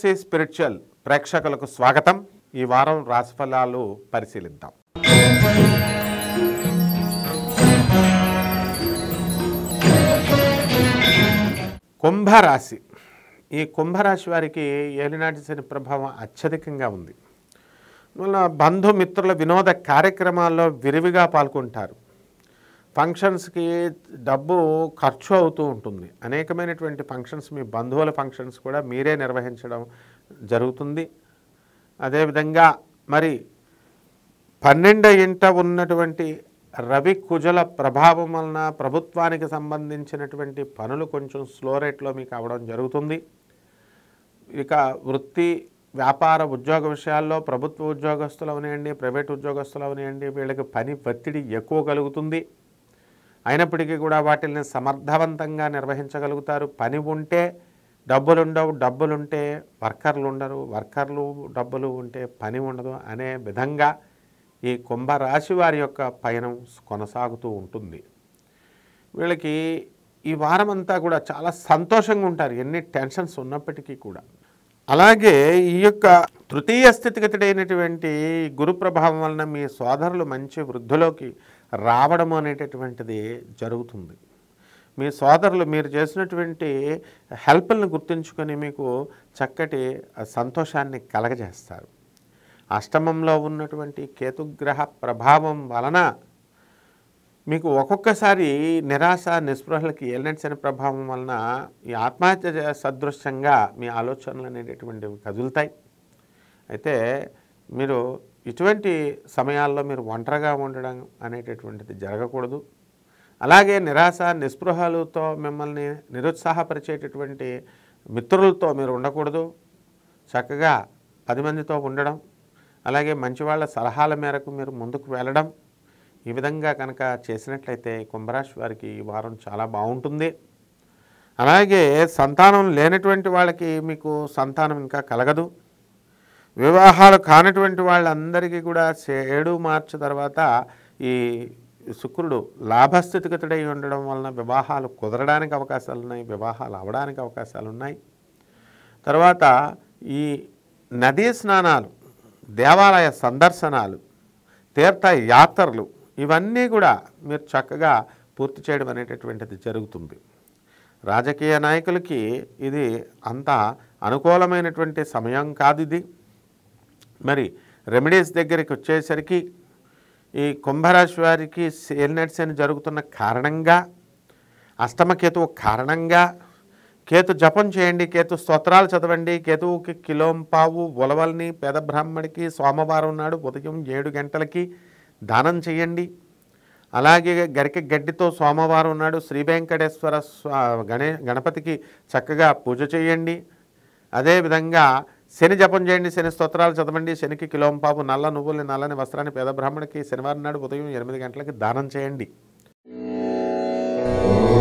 Vamsi spiritual ప్రేక్షకులకు స్వాగతం. ఈ వారం రాశిఫలాలు పరిశీలిద్దాం. కుంభరాశి. ఈ కుంభరాశి వారికి ఏలినాటి శని ప్రభావం అత్యధికంగా ఉంది. వల్ల బంధుమిత్రుల వినోద కార్యక్రమాల్లో విరివిగా పాల్గొంటారు. ఫంక్షన్స్కి డబ్బు ఖర్చు అవుతూ ఉంటుంది. అనేకమైనటువంటి ఫంక్షన్స్, మీ బంధువుల ఫంక్షన్స్ కూడా మీరే నిర్వహించడం జరుగుతుంది. అదేవిధంగా మరి 12వ ఇంట ఉన్నటువంటి రవి కుజల ప్రభావం వలన ప్రభుత్వానికి సంబంధించినటువంటి పనులు కొంచెం స్లో రేట్లో మీకు అవ్వడం జరుగుతుంది. ఇక వృత్తి వ్యాపార ఉద్యోగ విషయాల్లో ప్రభుత్వ ఉద్యోగస్తులు అవనివ్వండి, ప్రైవేట్ ఉద్యోగస్తులు అవనివ్వండి, వీళ్ళకి పని ఒత్తిడి ఎక్కువ కలుగుతుంది. అయినప్పటికీ కూడా వాటిని సమర్థవంతంగా నిర్వహించగలుగుతారు. పని ఉంటే డబ్బులుండవు, డబ్బులుంటే వర్కర్లు ఉండరు, వర్కర్లు డబ్బులు ఉంటే పని ఉండదు అనే విధంగా ఈ కుంభరాశి వారి యొక్క పయనం కొనసాగుతూ ఉంటుంది. వీళ్ళకి ఈ వారం అంతా కూడా చాలా సంతోషంగా ఉంటారు, ఎన్ని టెన్షన్స్ ఉన్నప్పటికీ కూడా. అలాగే ఈ యొక్క తృతీయ స్థితిగతుడైనటువంటి గురు ప్రభావం వలన మీ సోదరులు మంచి వృద్ధిలోకి రావడం అనేటటువంటిది జరుగుతుంది. మీ సోదరులు మీరు చేసినటువంటి హెల్ప్లను గుర్తుంచుకొని మీకు చక్కటి సంతోషాన్ని కలగజేస్తారు. అష్టమంలో ఉన్నటువంటి కేతుగ్రహ ప్రభావం వలన మీకు ఒక్కొక్కసారి నిరాశ నిస్పృహలకి ఏలినాటి శని ప్రభావం వలన ఈ ఆత్మహత్య సదృశ్యంగా మీ ఆలోచనలు అనేటటువంటివి కదులుతాయి. అయితే మీరు ఇటువంటి సమయాల్లో మీరు ఒంటరిగా ఉండడం అనేటటువంటిది జరగకూడదు. అలాగే నిరాశ నిస్పృహలతో మిమ్మల్ని నిరుత్సాహపరిచేటటువంటి మిత్రులతో మీరు ఉండకూడదు. చక్కగా 10 మందితో ఉండడం, అలాగే మంచి వాళ్ళ సలహాల మేరకు మీరు ముందుకు వెళ్ళడం, ఈ విధంగా కనుక చేసినట్లయితే కుంభరాశి వారికి ఈ వారం చాలా బాగుంటుంది. అలాగే సంతానం లేనటువంటి వాళ్ళకి మీకు సంతానం ఇంకా కలగదు. వివాహాలు కానటువంటి వాళ్ళందరికీ కూడా 7 మార్చి తర్వాత ఈ శుక్రుడు లాభస్థితిగతుడై ఉండడం వలన వివాహాలు కుదరడానికి అవకాశాలు ఉన్నాయి, వివాహాలు అవ్వడానికి అవకాశాలు ఉన్నాయి. తర్వాత ఈ నదీ స్నానాలు, దేవాలయ సందర్శనాలు, తీర్థయాత్రలు ఇవన్నీ కూడా మీరు చక్కగా పూర్తి చేయడం అనేటటువంటిది జరుగుతుంది. రాజకీయ నాయకులకి ఇది అంత అనుకూలమైనటువంటి సమయం కాదు ఇది. మరి రెమెడీస్ దగ్గరికి వచ్చేసరికి ఈ కుంభరాశి వారికి ఏలినాటి శని జరుగుతున్న కారణంగా, అష్టమకేతువు కారణంగా కేతు జపం చేయండి, కేతు స్తోత్రాలు చదవండి. కేతువుకి కిలోంపావు ఉలవల్ని పేద బ్రాహ్మడికి సోమవారం నాడు ఉదయం 7 గంటలకి దానం చేయండి. అలాగే గరిక గడ్డితో సోమవారం నాడు శ్రీ వెంకటేశ్వర గణపతికి చక్కగా పూజ చేయండి. అదేవిధంగా శని జపం చేయండి, శని స్తోత్రాలు చదవండి. శనికి కిలోంపావు నల్ల నువ్వుల్ని, నల్లని వస్త్రాన్ని పేద బ్రాహ్మణికి శనివారం నాడు ఉదయం 8 గంటలకి దానం చేయండి.